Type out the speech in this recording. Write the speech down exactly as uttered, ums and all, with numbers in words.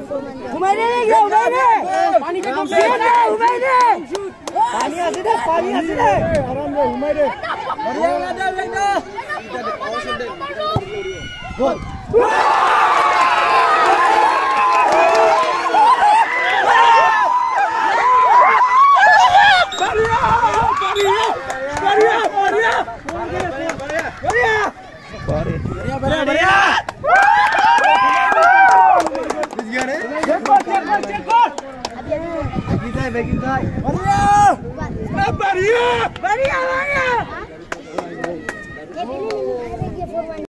उमैने नहीं गया उमैने पानी के कम से उमैने पानी आसे दे पानी आसे दे आराम से उमैने बढ़िया वाला दे बेटा पावर से दे बोल बढ़िया बढ़िया बढ़िया बढ़िया बढ़िया बढ़िया बढ़िया चेक चेक चेक बढ़िया बढ़िया बढ़िया बढ़िया